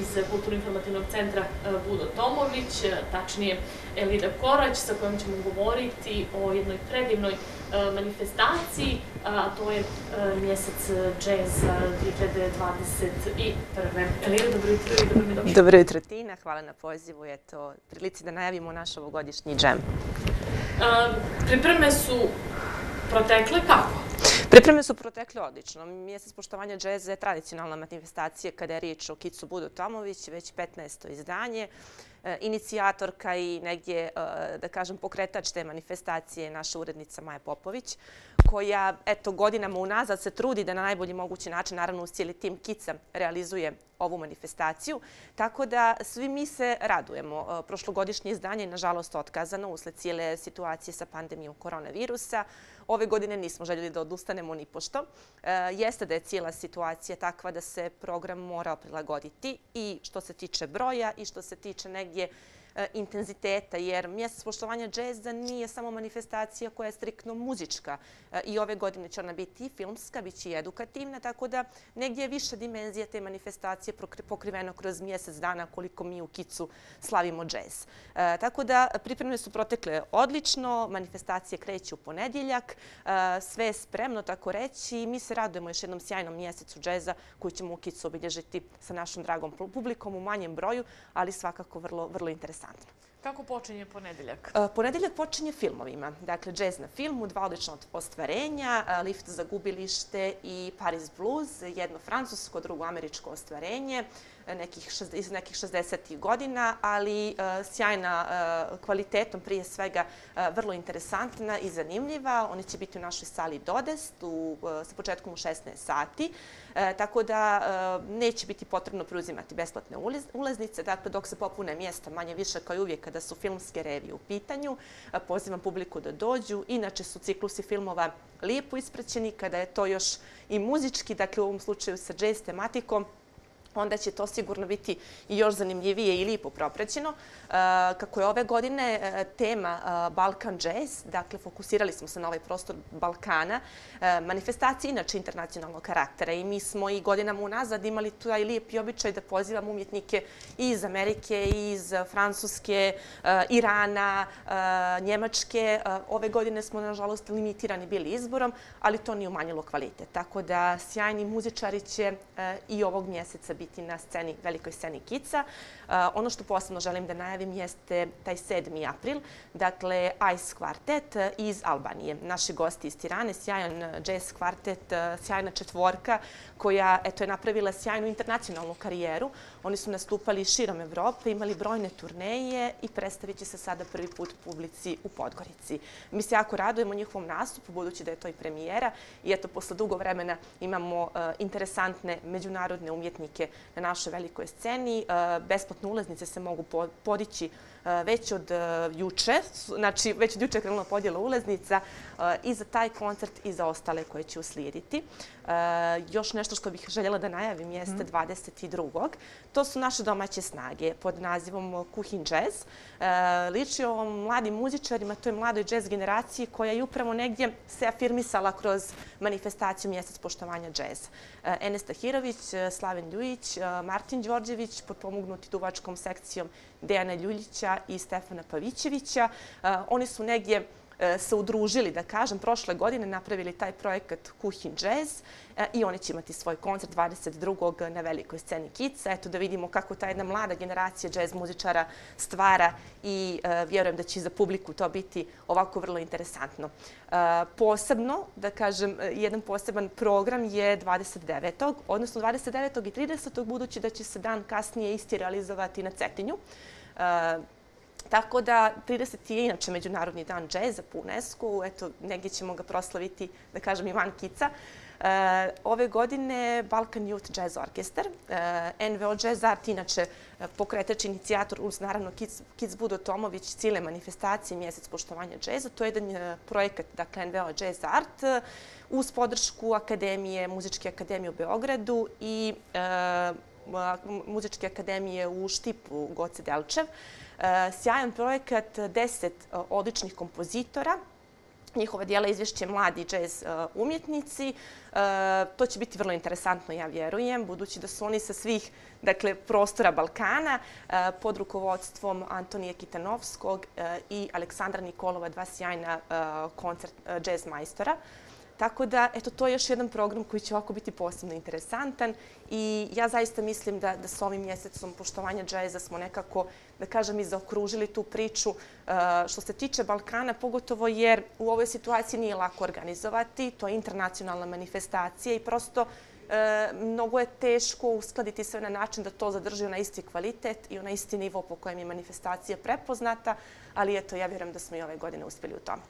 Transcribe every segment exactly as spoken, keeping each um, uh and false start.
iz Kulturno-informativnog centra Budo Tomović, tačnije Elida Korać, sa kojom ćemo govoriti o jednoj predivnoj manifestaciji, a to je mjesec džeza dvije hiljade dvadeset prve. Elida, dobro jutro i dobro mi došli. Dobro jutro, Tina. Hvala na pozivu. Eto, prilici da najavimo naš ovogodišnji džem. Pripreme su protekle kako? Pripreme su protekle odlično. Mjesec poštovanja džeza je tradicionalna manifestacija kada je riječ o Kicu Budo Tomović, već petnaesto izdanje. Inicijatorka i negdje, da kažem, pokretač te manifestacije je naša urednica Maja Popović, koja, eto, godinama unazad se trudi da na najbolji mogući način, naravno uz cijeli tim Kica, realizuje ovu manifestaciju. Tako da svi mi se radujemo. Prošlogodišnje izdanje je, nažalost, otkazano usled cijele situacije sa pandemijom koronavirusa. Ove godine nismo željeli da odustanemo ni pošto. Jeste da je cijela situacija takva da se program mora prilagoditi i što se tiče broja i što se tiče negdje intenziteta, jer mjesec poštovanja džeza nije samo manifestacija koja je striktno muzička. I ove godine će ona biti i filmska, bit će i edukativna, tako da negdje je više dimenzija te manifestacije pokriveno kroz mjesec dana koliko mi u Kicu slavimo džez. Tako da pripreme su protekle odlično, manifestacije kreće u ponedjeljak, sve je spremno, tako reći, i mi se radujemo još jednom sjajnom mjesecu džeza koji ćemo u Kicu obilježiti sa našom dragom publikom u manjem broju, ali svakako vrlo, vrlo interesantno. Kako počinje ponedeljak? Ponedeljak počinje filmovima. Dakle, džez na filmu, dva odlična ostvarenja, Lift za gubilište i Paris Blues, jedno francusko, drugo američko ostvarenje iz nekih šezdesetih godina, ali sjajna kvalitetom, prije svega vrlo interesantna i zanimljiva. Oni će biti u našoj sali Dodest sa početkom u šesnaest sati, tako da neće biti potrebno preuzimati besplatne ulaznice. Dakle, dok se popune mjesta, manje više kao i uvijek kada su filmske revije u pitanju, pozivam publiku da dođu. Inače su ciklusi filmova lijepo ispraćeni, kada je to još i muzički, dakle u ovom slučaju sa džez tematikom, onda će to sigurno biti i još zanimljivije i lijepo propraćeno. Kako je ove godine tema Balkan Jazz, dakle fokusirali smo se na ovaj prostor Balkana, manifestacije inače internacionalnog karaktera i mi smo i godinama unazad imali taj lijepi običaj da pozivamo umjetnike iz Amerike, iz Francuske, Irana, Njemačke. Ove godine smo, nažalost, limitirani bili izborom, ali to nije umanjilo kvalitet. Tako da sjajni muzičari će i ovog mjeseca biti na sceni, velikoj sceni Kica. Ono što posebno želim da najavim jeste taj sedmi april, dakle Ice Quartet iz Albanije. Naši gosti iz Tirane, sjajan jazz kvartet, sjajna četvorka koja je napravila sjajnu internacionalnu karijeru. Oni su nastupali širom Evrope, imali brojne turneje i predstavit će se sada prvi put publici u Podgorici. Mi se jako radujemo njihovom nastupu, budući da je to i premijera i eto, posle dugo vremena imamo interesantne međunarodne umjetnike na našoj velikoj sceni. Besplatne ulaznice se mogu podići već od juče, znači već od juče je krenula podjela ulaznica i za taj koncert i za ostale koje će uslijediti. Još nešto što bih željela da najavim jeste dvadeset drugog To su naše domaće snage pod nazivom Kuhin Jazz. Liči o mladim muzičarima, to je mladoj jazz generaciji koja je upravo negdje se afirmisala kroz manifestaciju Mjesec poštovanja džeza. Enes Tahirović, Slaven Ljujić, Martin Đorđević, potpomognuti duvačkom sekcijom Dejana Ljuljića i Stefana Pavićevića. Oni su negdje se udružili, da kažem, prošle godine napravili taj projekat Kuhin Jazz i oni će imati svoj koncert dvadeset drugog na velikoj sceni Kica. Eto da vidimo kako ta jedna mlada generacija jazz muzičara stvara i vjerujem da će za publiku to biti ovako vrlo interesantno. Posebno, da kažem, jedan poseban program je dvadeset devetog odnosno dvadeset devetog i tridesetog budući da će se dan kasnije isti realizovati na Cetinju. Tako da trideseti je inače Međunarodni dan džeza po UNESCO-u, eto, negdje ćemo ga proslaviti, da kažem, i van Kica. Ove godine Balkan Youth Jazz Orkestar, N V O Jazz Art, inače pokretač, inicijator, uz naravno Kic Budo Tomović, cijele manifestacije Mjesec poštovanja džeza. To je jedan projekat, dakle, N V O Jazz Art, uz podršku Akademije, Muzičke akademije u Beogradu i Muzičke akademije u Štipu, Goce Delčev. Sjajan projekat, deset odličnih kompozitora njihova dijela izvješće mladi džez umjetnici. To će biti vrlo interesantno, ja vjerujem, budući da su oni sa svih prostora Balkana pod rukovodstvom Antonija Kitanovskog i Aleksandra Nikolova, dva sjajna džez majstora. Tako da, eto, to je još jedan program koji će ovako biti posebno interesantan i ja zaista mislim da, da s ovim mjesecom poštovanja džeza smo nekako, da kažem, i zaokružili tu priču što se tiče Balkana, pogotovo jer u ovoj situaciji nije lako organizovati, to je internacionalna manifestacija i prosto mnogo je teško uskladiti sve na način da to zadrži na isti kvalitet i na isti nivo po kojem je manifestacija prepoznata, ali eto, ja vjerujem da smo i ove godine uspjeli u tome.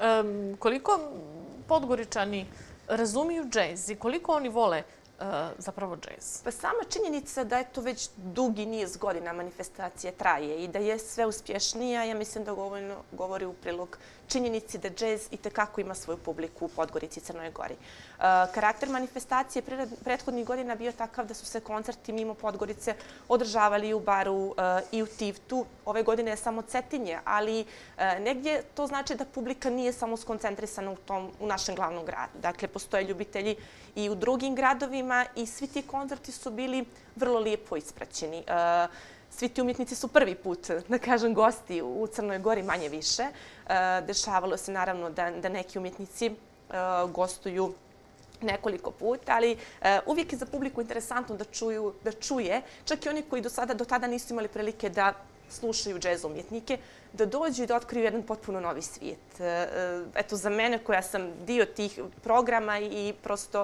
Koliko Podgoričani razumiju džez i koliko oni vole zapravo džez? Pa sama činjenica da eto već dugi niz godina manifestacije traje i da je sve uspješnija, ja mislim da govori u prilog činjenici da džez itekako ima svoju publiku u Podgorici i Crnoj Gori. Karakter manifestacije prethodnih godina bio takav da su se koncerti mimo Podgorice održavali i u Baru i u Tivtu. Ove godine je samo Cetinje, ali negdje to znači da publika nije samo skoncentrisana u, tom, u našem glavnom gradu. Dakle, postoje ljubitelji i u drugim gradovima i svi ti koncerti su bili vrlo lijepo ispraćeni. Svi ti umjetnici su prvi put, da kažem, gosti u Crnoj Gori, manje više. Dešavalo se naravno da, da neki umjetnici gostuju nekoliko puta, ali uvijek je za publiku interesantno da, čuju, da čuje, čak i oni koji do, sada, do tada nisu imali prilike da slušaju džez umjetnike, da dođu i da otkriju jedan potpuno novi svijet. Eto, za mene koja sam dio tih programa i prosto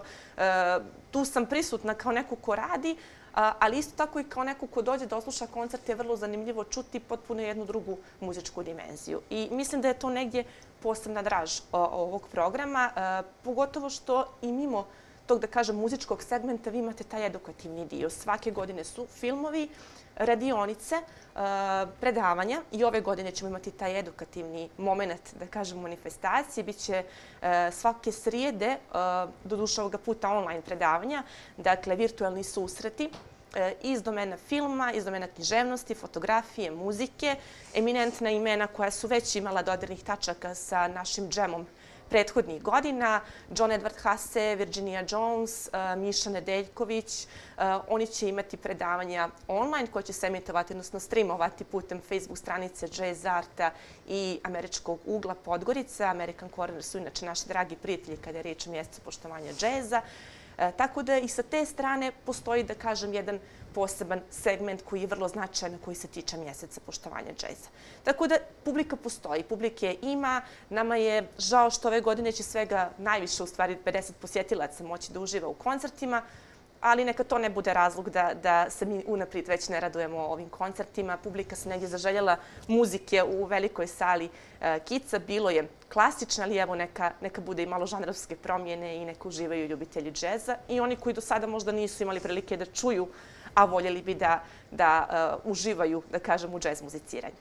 tu sam prisutna kao neko ko radi, ali isto tako i kao neko ko dođe da osluša koncert je vrlo zanimljivo čuti potpuno jednu drugu muzičku dimenziju. I mislim da je to negdje posebna draž ovog programa, pogotovo što i mimo tog, da kažem, muzičkog segmenta vi imate taj edukativni dio. Svake godine su filmovi, radionice, predavanja i ove godine ćemo imati taj edukativni moment, da kažem, manifestacije. Biće svake srijede, doduše ovoga puta online predavanja, dakle virtualni susreti iz domena filma, iz domena književnosti, fotografije, muzike, eminentna imena koja su već imala dodirnih tačaka sa našim džemom prethodnih godina, John Edward Hasse, Virginia Jones, Miša Nedeljković. Oni će imati predavanja online koje će se emitovati, odnosno streamovati putem Facebook stranice Jazz Arta i Američkog ugla Podgorica. American Corner su inače naši dragi prijatelji kada je riječ o mjesecu poštovanja džeza. Tako da i sa te strane postoji, da kažem, jedan poseban segment koji je vrlo značajan, koji se tiče mjeseca poštovanja džeza. Tako da publika postoji, publike ima. Nama je žao što ove godine će svega najviše, u stvari pedeset posjetilaca moći da uživa u koncertima, ali neka to ne bude razlog da, da se mi unaprijed već ne radujemo ovim koncertima. Publika se negdje zaželjela muzike u velikoj sali Kica. Bilo je klasična, ali evo neka, neka bude i malo žanrovske promjene i neka uživaju ljubitelji džeza. I oni koji do sada možda nisu imali prilike da čuju, a voljeli bi da, da uh, uživaju, da kažem, u džez muziciranju.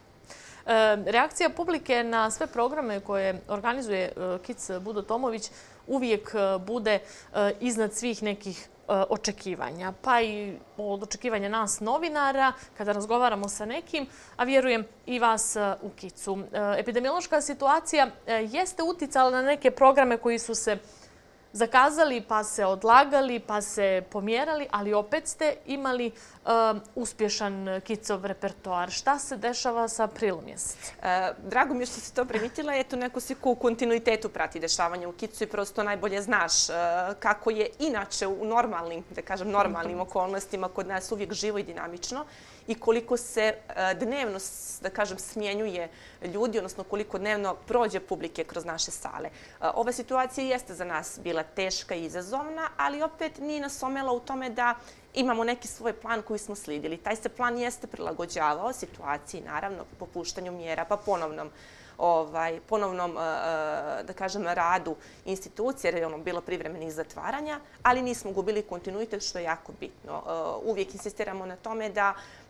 Reakcija publike na sve programe koje organizuje Kic Budo Tomović uvijek bude iznad svih nekih očekivanja, pa i od očekivanja nas novinara kada razgovaramo sa nekim, a vjerujem i vas u Kicu. Epidemiološka situacija jeste uticala na neke programe koji su se zakazali, pa se odlagali, pa se pomjerali, ali opet ste imali uh, uspješan Kicov repertoar. Šta se dešava sa aprilom mjeseca? E, drago mi je što si to primitila. Eto, neko si ko u kontinuitetu prati dešavanje u Kicu i prosto najbolje znaš uh, kako je inače u normalnim, da kažem, normalnim okolnostima kod nas uvijek živo i dinamično i koliko se uh, dnevno, da kažem, smjenjuje ljudi, odnosno koliko dnevno prođe publike kroz naše sale. Uh, ova situacija jeste za nas bila teška i izazovna, ali opet nije nas omela u tome da imamo neki svoj plan koji smo slijedili. Taj se plan jeste prilagođavao situaciji, naravno, popuštanju mjera, pa ponovnom, ovaj, ponovnom da kažem, radu institucije, jer je ono bilo privremenih zatvaranja, ali nismo gubili kontinuitet, što je jako bitno. Uvijek insistiramo na tome da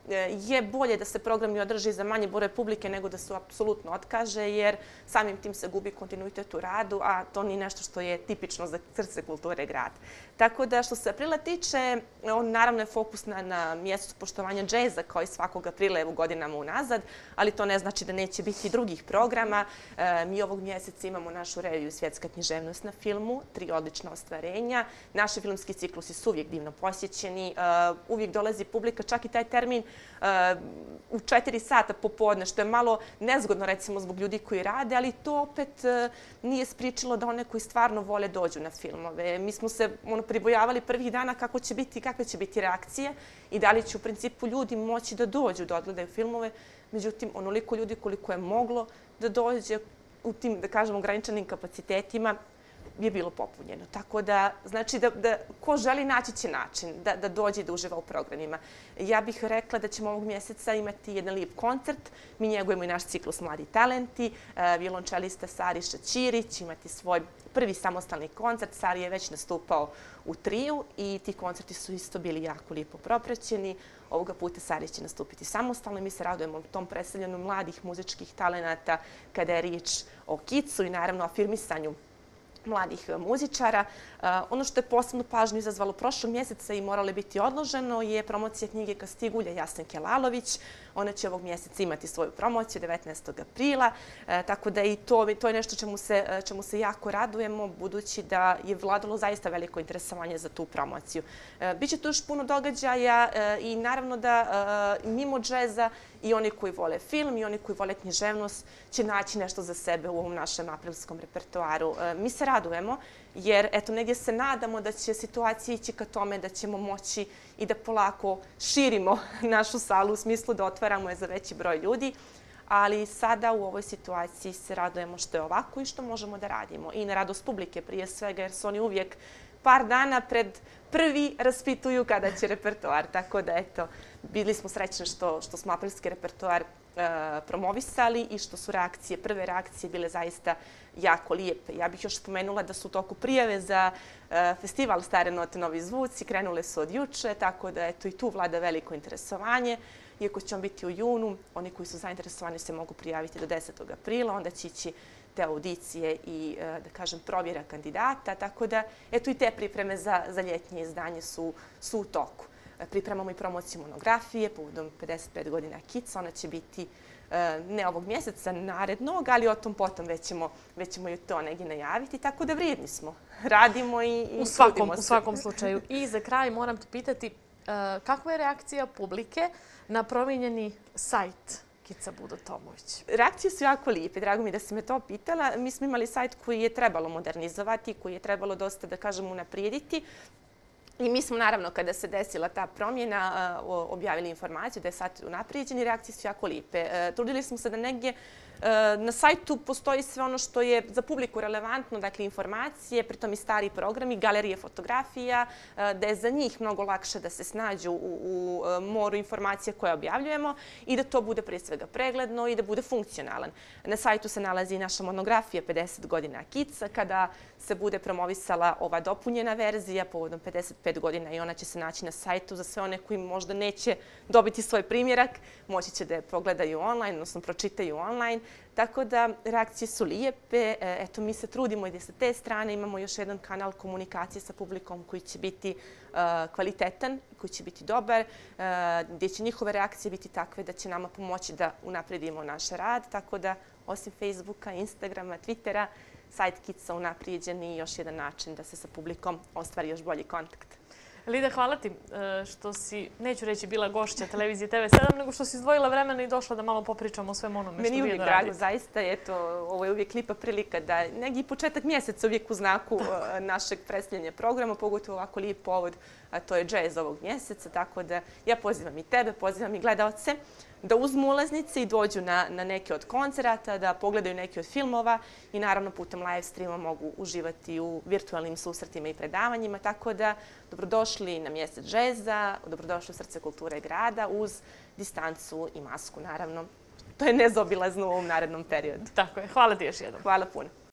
je bolje da se program održi za manje broj publike nego da se apsolutno otkaže, jer samim tim se gubi kontinuitet u radu, a to nije nešto što je tipično za srce kulture grada. Tako da što se aprila tiče, on naravno je fokus na, na mjesecu poštovanja džeza kao i svakog aprila evo godinama unazad, ali to ne znači da neće biti drugih programa. E, mi ovog mjeseca imamo našu reviju Svjetska književnost na filmu, tri odlična ostvarenja. Naši filmski ciklusi su uvijek divno posjećeni, e, uvijek dolazi publika, čak i taj termin e, u četiri sata popodne, što je malo nezgodno recimo zbog ljudi koji rade, ali to opet e, nije spričilo da one koji stvarno vole dođu na filmove. Mi smo se ono, pribojavali prvih dana kako će biti, kakve će biti reakcije i da li će u principu ljudi moći da dođu da odgledaju filmove. Međutim, onoliko ljudi koliko je moglo da dođe u tim, da kažem, ograničenim kapacitetima je bilo popunjeno. Tako da, znači da, da ko želi naći će način da, da dođe i da uživa u programima. Ja bih rekla da ćemo ovog mjeseca imati jedan lijep koncert. Mi njegujemo i naš ciklus Mladi talenti. Violončelista Sariša Ćirić imati svoj prvi samostalni koncert. Sari je već nastupao u triju i ti koncerti su isto bili jako lijepo propraćeni. Ovoga puta Sari će nastupiti samostalno i mi se radujemo tom predstavljanju mladih muzičkih talenata kada je riječ o kicu i naravno afirmisanju mladih muzičara. Ono što je posebno pažnju izazvalo prošlog mjeseca i moralo biti odloženo je promocija knjige Kastigulja Jasnike Lalović. Ona će ovog mjeseca imati svoju promociju devetnaestog aprila, tako da i to, to je nešto čemu se, čemu se jako radujemo, budući da je vladalo zaista veliko interesovanje za tu promociju. Biće tu još puno događaja i naravno da mimo džeza i oni koji vole film i oni koji vole književnost će naći nešto za sebe u ovom našem aprilskom repertoaru. Mi se radujemo jer eto negdje se nadamo da će situacija ići ka tome da ćemo moći i da polako širimo našu salu u smislu da otvaramo je za veći broj ljudi, ali sada u ovoj situaciji se radujemo što je ovako i što možemo da radimo. I na radost publike prije svega, jer su oni uvijek par dana pred prvi raspituju kada će repertoar. Tako da, eto, bili smo srećni što, što smo aprilski repertoar e, promovisali i što su reakcije, prve reakcije bile zaista jako lijepe. Ja bih još spomenula da su u toku prijave za e, festival Stare note Novi zvuci, krenule su od juče, tako da, eto, i tu vlada veliko interesovanje. Iako će on biti u junu, oni koji su zainteresovani se mogu prijaviti do desetog aprila, onda će ići te audicije i, da kažem, provjera kandidata, tako da, eto, i te pripreme za, za ljetnje izdanje su, su u toku. Pripremamo i promociju monografije povodom pedeset pet godina kica, ona će biti ne ovog mjeseca, narednog, ali o tom potom već ćemo, već ćemo i to negdje najaviti, tako da vrijedni smo. Radimo i, i u svakom, trudimo se. U svakom slučaju. I za kraj moram te pitati, kakva je reakcija publike na promijenjeni sajt Kica Budo Tomović? Reakcije su jako lijepe. Drago mi da si me to pitala. Mi smo imali sajt koji je trebalo modernizovati, koji je trebalo dosta, da kažem, unaprijediti. I mi smo, naravno, kada se desila ta promjena, objavili informaciju da je sad unaprijeđen i reakcije su jako lijepe. Trudili smo se da negdje na sajtu postoji sve ono što je za publiku relevantno, dakle informacije, pritom i stari programi, galerije fotografija, da je za njih mnogo lakše da se snađu u, u moru informacija koje objavljujemo i da to bude prije svega pregledno i da bude funkcionalan. Na sajtu se nalazi i naša monografija pedeset godina kica, kada se bude promovisala ova dopunjena verzija povodom pedeset pet godina i ona će se naći na sajtu za sve one koji možda neće dobiti svoj primjerak, moći će da je pogledaju online, odnosno pročitaju online. Tako da reakcije su lijepe. Eto, mi se trudimo i da sa te strane imamo još jedan kanal komunikacije sa publikom koji će biti uh, kvalitetan, koji će biti dobar, uh, gdje će njihove reakcije biti takve da će nama pomoći da unapredimo naš rad. Tako da, osim Facebooka, Instagrama, Twittera, sajt Kica unaprijeđen i još jedan način da se sa publikom ostvari još bolji kontakt. Lida, hvala ti što si, neću reći bila gošća televizije T V sedam, nego što si izdvojila vremena i došla da malo popričamo o svem onome što vi jedno radite. Meni uvijek drago, zaista. Eto, ovo je uvijek lijepa prilika da negdje početak mjeseca uvijek u znaku našeg predstavljanja programa, pogotovo ovako lijep povod, a to je džez ovog mjeseca. Tako da ja pozivam i tebe, pozivam i gledalce da uzmu ulaznice i dođu na, na neke od koncerata, da pogledaju neke od filmova i naravno putem live streama mogu uživati u virtualnim susretima i predavanjima. Tako da dobrodošli na mjesec džeza, dobrodošli u srce kulture grada uz distancu i masku, naravno. To je nezaobilazno u ovom narednom periodu. Tako je. Hvala ti još jednom. Hvala puno.